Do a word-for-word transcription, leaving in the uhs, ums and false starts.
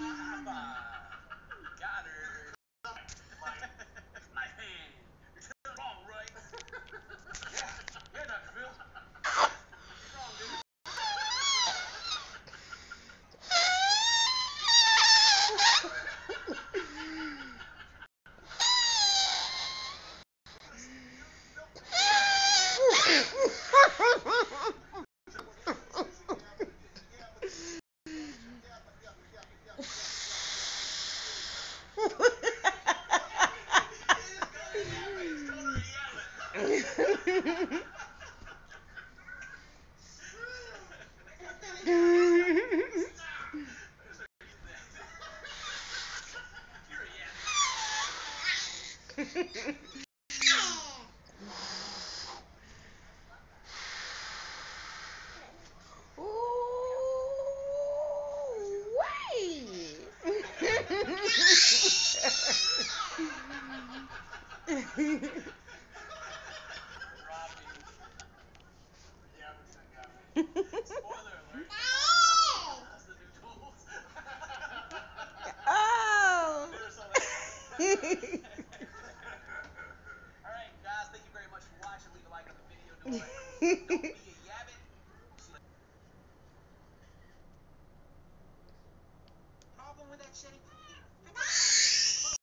Got her. My hand. You're still wrong, right? Yeah, yeah, doctor Phil. You're wrong, dude. Spoiler alert. That's the new tools. Oh. Alright, guys, thank you very much for watching. Leave a like on the video. Don't forget